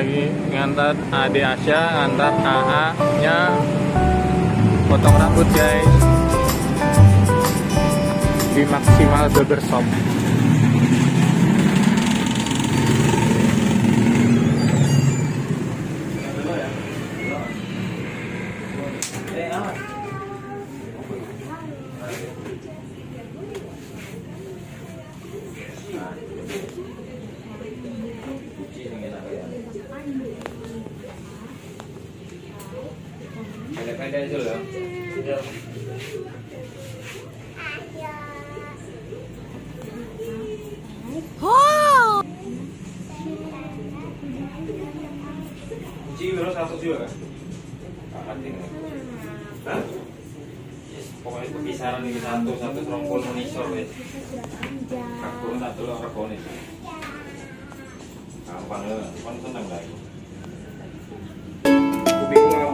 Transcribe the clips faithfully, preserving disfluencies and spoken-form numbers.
lagi ngantar Ade Asya, ngantar A A nya potong rambut guys di Maximal Barbershop. Pendek-pendek aja loh. Oh. Kunci berapa satu juga kan? Angkat ini. Hah? Yes, pokoknya itu kisaran ini satu satu rompol monisor ya. Aku tak dulu orang kau nih. Gampang loh, kan senang lagi. Kuping mau.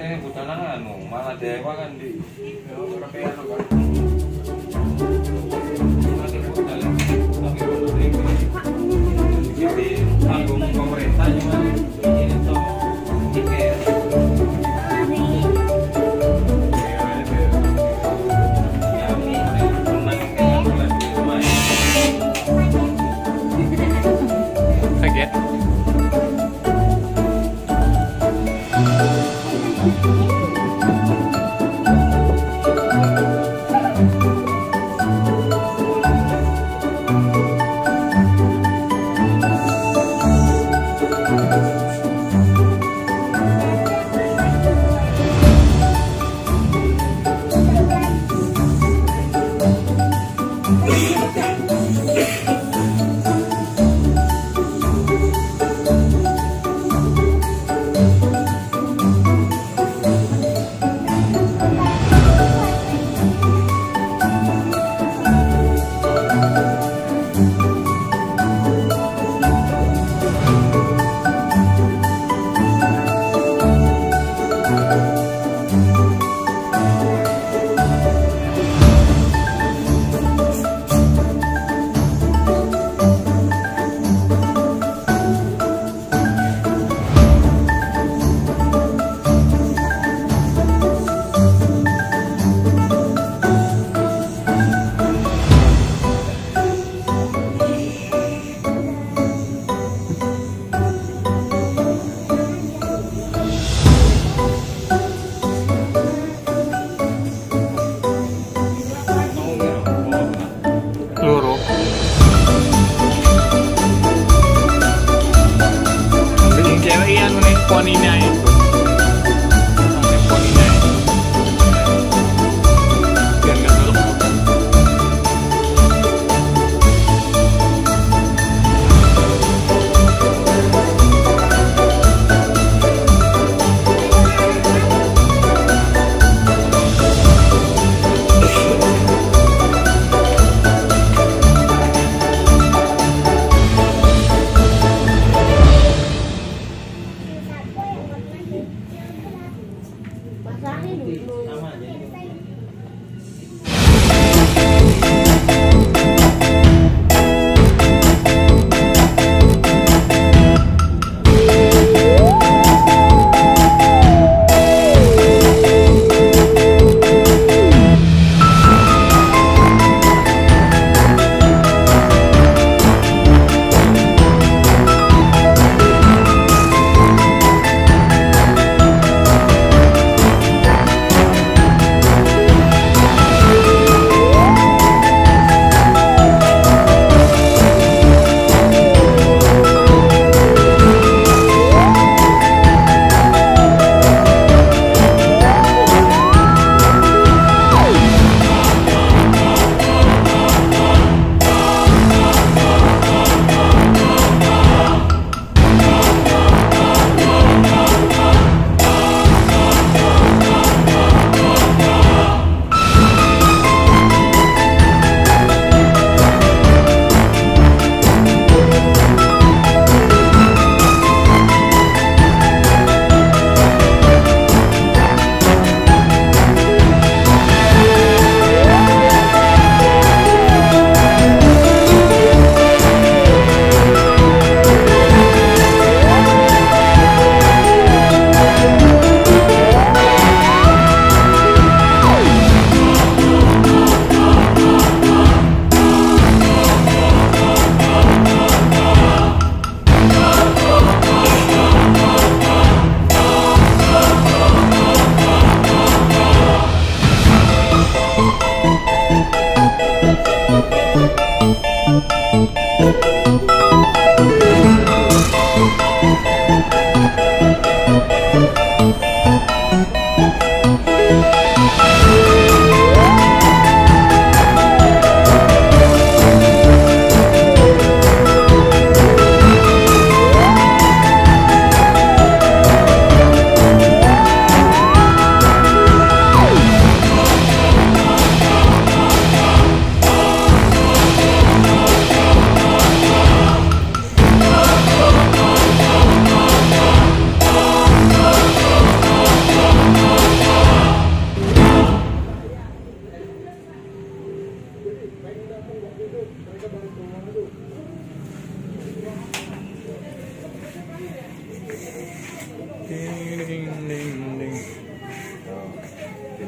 katanya bukan anu, malah dewa kan di. Ya, ora kayak anu kan. Masih bukan, tapi menurut ini jadi tanggung pemerintah cuma ini toh tiket. Ya, ini menang kayak bulan di rumah ya. Kaget.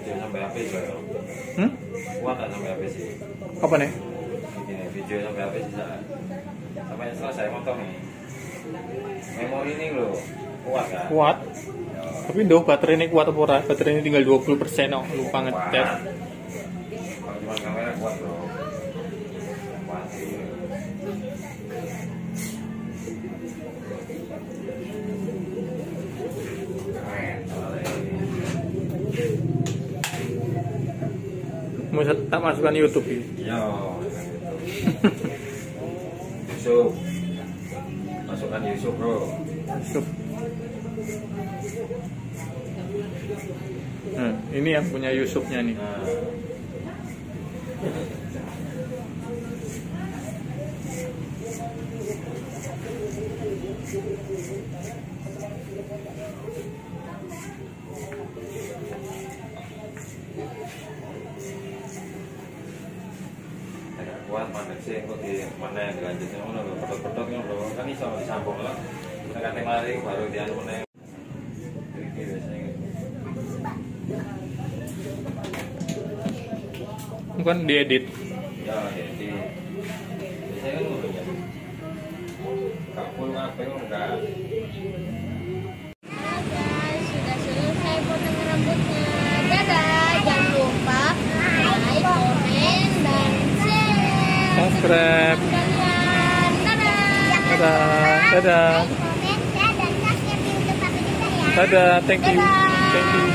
video sampai H P juga ya. Hmm? Kuat tak sampai H P sih? Apa nih? Ini video sampai H P sih saya. Sampai selesai motong nih. Memori ini loh kuat kan? Kuat. Tapi doh baterai ini kuat apa ora? Baterai ini tinggal dua puluh persen oh, lupa ngetes. Kalau cuma kamera kuat bro. Kuat sih. Mau tak masukkan YouTube ini. Yo. Yusuf. Masukkan Yusuf bro. YouTube. Nah, ini yang punya Yusufnya nih. Nah. Agak kuat mandek sih, kok di mana yang dilanjutnya mana loh, pedot-pedot kan loh, kan iso disambung lah. Tekan mari baru dianu meneh. Iki biasanya. Kan diedit. Ya, jadi biasanya kan ngono ya. Kak full ngapain enggak? Guys, sudah selesai potong rambutnya. Dadah, jangan lupa like, komen, dan share. Subscribe. Kalian, dadah. Dadah. Dadah. Komen, share, dan subscribe di YouTube aku juga ya. Dadah. Thank you. Thank you.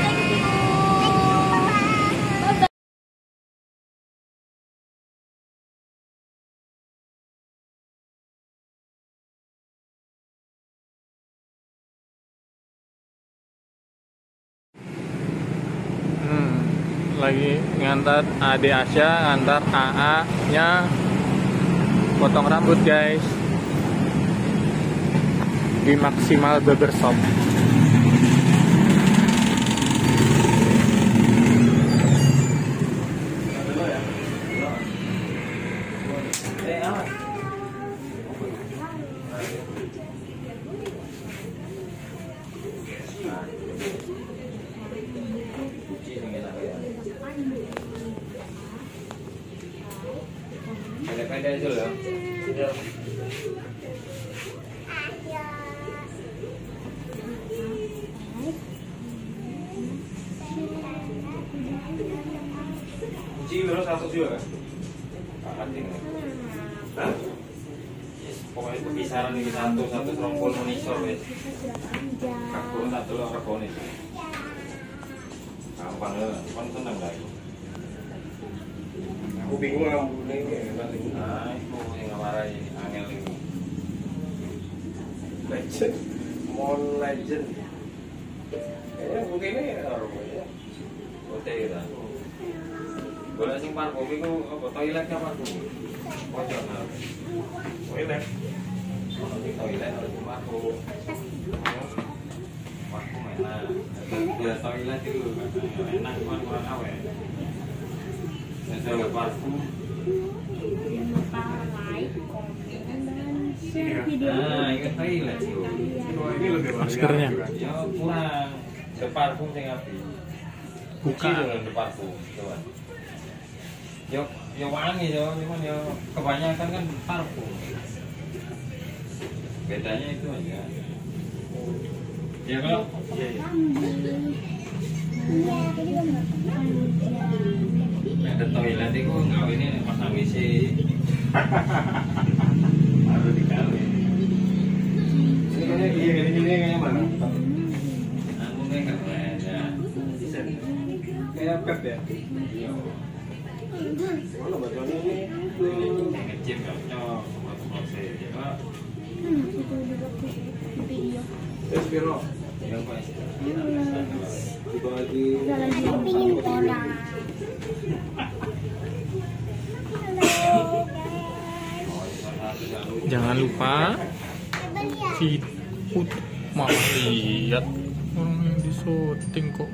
Hmm, lagi ngantar Ade Asya, ngantar A A nya potong rambut guys di Maksimal Barbershop. Pendek-pendek aja loh. Kunci terus satu juga kan? Angkat ini. Hah? Yes, pokoknya perpisahan ini satu satu serompol monisor wes. Aku tak telur regone. Gampang ya, kan seneng lagi. Aku bingung rambutnya ini nanti. Nah, itu yang ngamarai angel ini. Legend, Mall Legend. Kayaknya putih ini rambutnya. Putih kita. Boleh sing parfum itu apa toiletnya parfum? Pojok nah. Toilet. Kalau di toilet harus parfum. Parfum enak. Biar toilet itu enak cuma kurang awet. Saya parfum. Like, komen, dan share video Nah, ini kan toilet sih. Oh, ini lebih banyak Maskernya. juga. Ya kurang. De parfum sing api. Buka. Kunci dengan de parfum, coba. Yo, yo wangi yo, cuman yo kebanyakan kan parfum. Bedanya itu aja. Ya kalau iya, iya. Ada toilet itu ngawinnya pasang W C. Harus dikali. Ini kayaknya iya, ini ini kayaknya mana? Anu kayak keren ya. Kayak pet ya. Iya. Mana bacanya ini? Yang ngecip cocok buat proses ya Pak. video. Tes Viro. Ya Pak. Dibagi. Pingin orang. Jangan lupa feed malah lihat orang yang di syuting kok.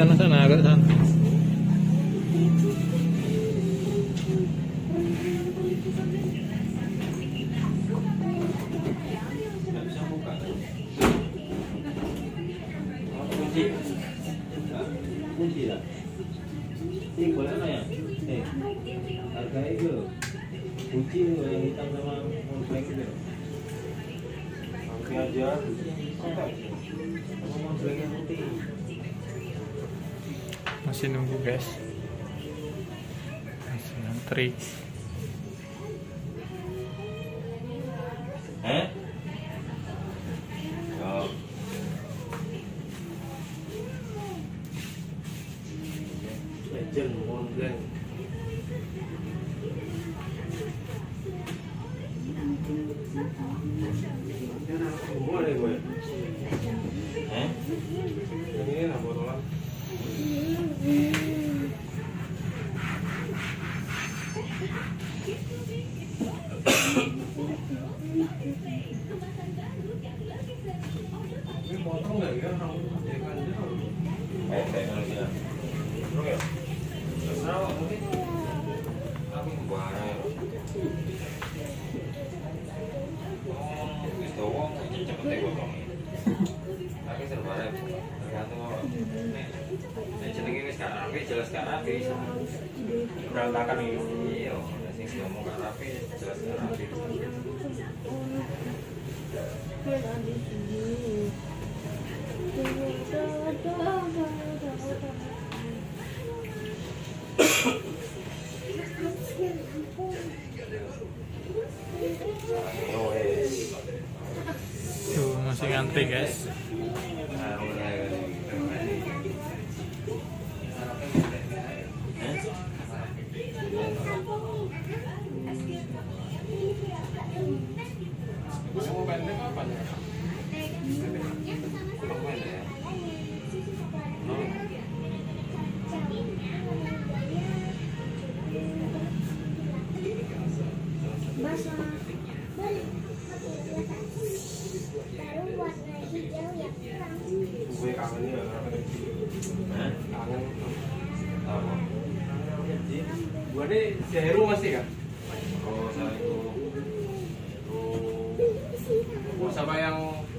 sana sana agak sana. Nggak bisa buka. Oh, kunci. Kunci lah. Ini boleh nggak ya? Eh, harga itu loh. Kunci loh yang hitam sama montblanc itu loh. Nanti aja. Kontak. Sama montblanc yang putih. Masih nunggu guys. Masih antri. Eh? Oh. Legend montblanc. Semua nih gue. Eh? Yang ini lah botolan. Ini potong nggak ya? Rambut pakai Eh, teknologi lah. Terus ya? Terserah kok, mungkin. Tapi buahnya ya. Oh, wis dawa, cepet ya potongnya. Tapi serba repot. Tergantung orang. Nek, nek jenenge wis gak rapi, jelas gak rapi. berantakan ini. Iya, nek sing ngomong gak rapi, jelas gak rapi. Ayo wis. Tuh masih ngantri guys. Nah, mulai. Mau pendek apa ya? Baru warna hijau yang terang. Gue kangen ya, Hah? kangen. Apa? Gue nih si Heru masih kan? Oh, saya itu. Oh, sama yang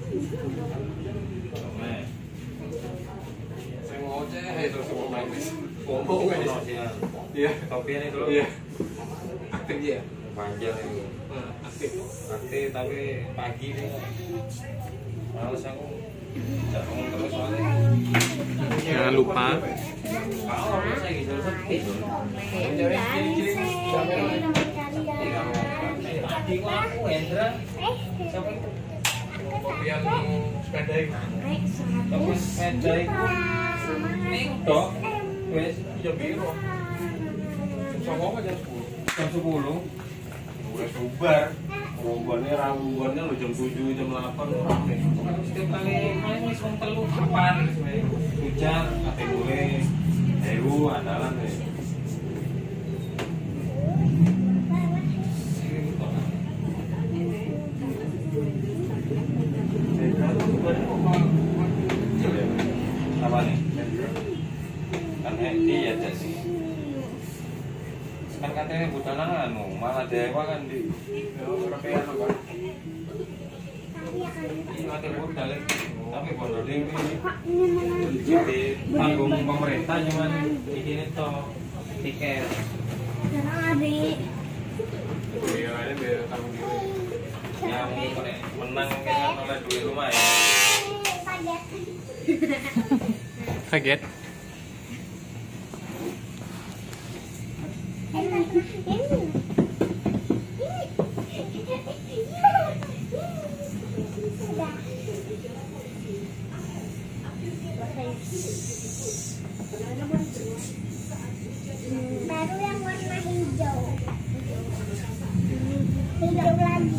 Sama. saya ngoceh itu semua main ngomong Oh, aja. sih. Iya, Topian itu loh. iya. Aktif dia. Panjang itu. Nah, aktif. Aktif tapi pagi nih. Males aku. Jangan ngomong terus soalnya. Jangan lupa Kalau saya gitu sepi tuh. Tadi gua aku Hendra. Siapa itu? Kopi yang sepeda itu. Terus sepeda itu. Ning dok. Wes Iya biru. Sama apa jam sepuluh? jam sepuluh. Udah bubar. Rombongannya rambuannya lo jam tujuh, jam delapan rame. Setiap kali main wis wong telu kapan hujan ate gue heru andalan wis. Apa nih? Kan Hendi ya jadi. Kan katanya budanan anu, malah dewa kan di. Ya, rapean apa? Ini mati budal tapi bodoh dewi. Jadi tanggung pemerintah cuman bikin itu tiket. Iya, ini biar tanggung diri. Yang ini menang kan oleh duit rumah ya. kaget. Baru yang warna hijau. Hijau lagi.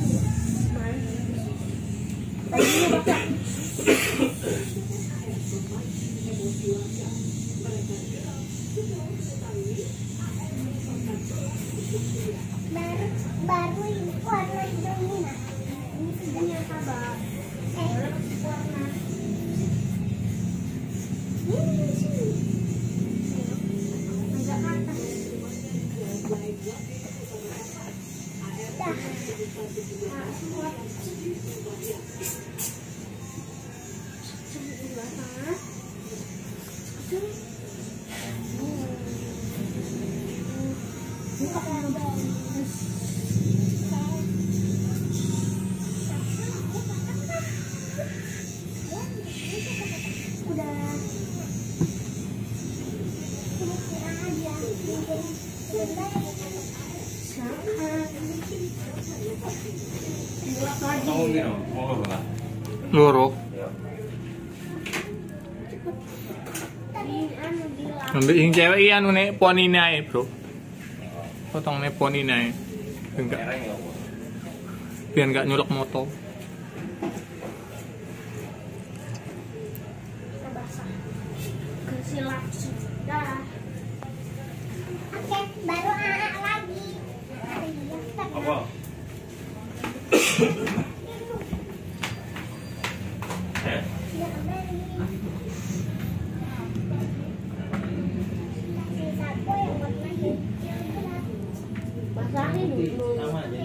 Baru baru ini warna hijau ini nah. Ini sudah sabar. Eh warna. Ini sini. mau lho lah. Loro. Ya. Tadi anu bilang. Ambil yang cewek iya anu nek ponine ae, Bro. Potong nek ponine ae. Enggak, Mereng ya. Bu. biar enggak nyulek moto. Kita basah. Kesilap sudah. Oke, baru anak lagi. Apa? Eh? Basahin dulu. Sama aja.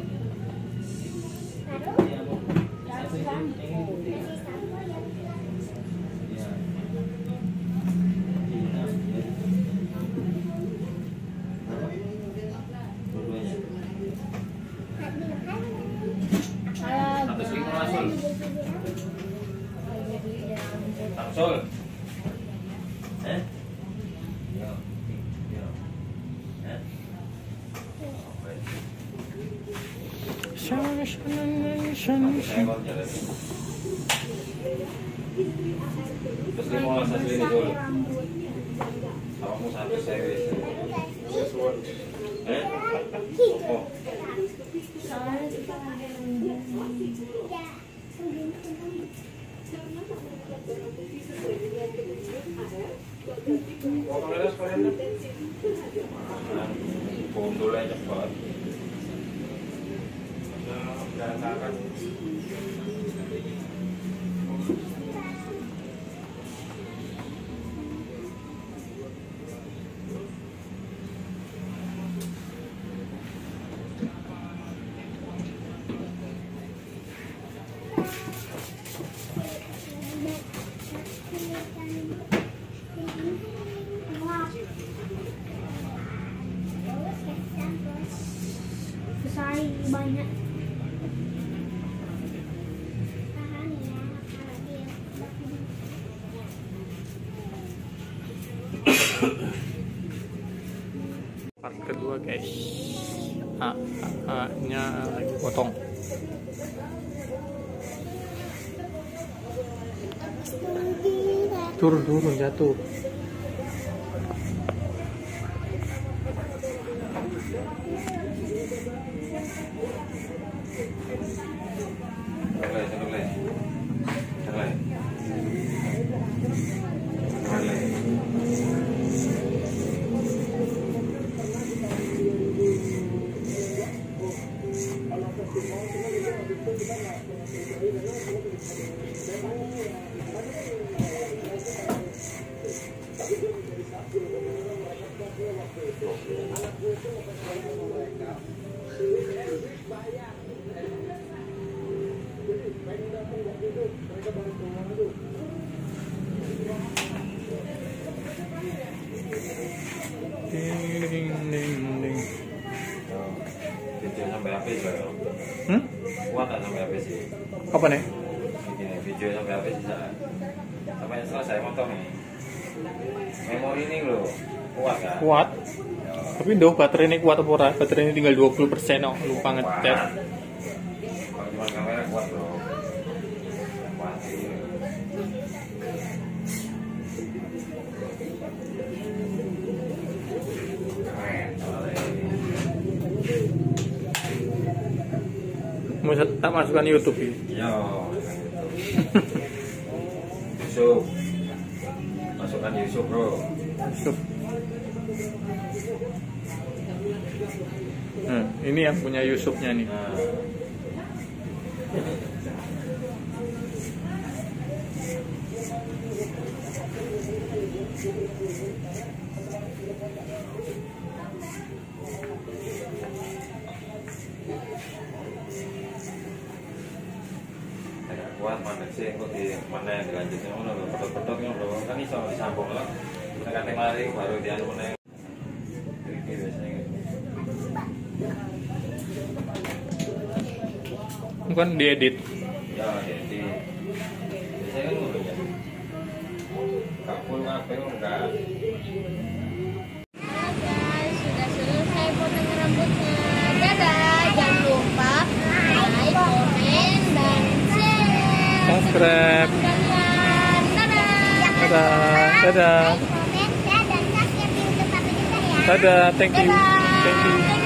Baru Ya, mau. Satu itu yang ini. kasih sampo ya. Ya. Iya, ya. Berapa? Dua-duanya. Satu seribu langsung. Samsul. Eh? Ya. Ya. Eh? Oke. Shan shan shan Satu shan. ekor jalan. Terus lima belas asli ini dulu. Kamu satu series. Eh? Oh. Mau kamera sekalian deh. Bondol aja cepat. Berantakan. Besar banyak. Tahan ya, kalau dia Part kedua guys. A, A, A nya lagi potong. Turun turun jatuh. Terlai, terlai. Terlai. Terlai. Ding ding ding ding. Video sampai apa sih? Hmm? Kuat tak sampai apa sih? Apa nih? Ini video sampai apa sih? Sampai selesai motong nih. Memori ini loh kuat kan? Kuat. Tapi doh baterai ini kuat apa ora? Baterai ini tinggal dua puluh persen oh, lupa ngetes. Kalau cuma kamera kuat bro. Kuat sih. Keren, soalnya ini. Mau tak masukkan YouTube ini. Yo, Yusuf, masukkan Yusuf bro. YouTube. Hmm, ini yang punya Yusufnya nih. Nah, agak kuat mana sih? Kok di mana yang dilanjutnya? Mana lo? Pedot-pedotnya bro, kan iso disambung lah. Tekan mari baru dianu mana? Ini biasanya. Kan diedit. Ya, jadi biasanya kan ngono ya. Kapul ngapain enggak? Halo guys, sudah selesai potong rambutnya. Dadah, jangan lupa like, komen, dan subscribe. Jangan Dadah. lupa Dadah. like, komen, share, dan subscribe YouTube Papa juga ya. Dadah, thank you. Dadah. Thank you.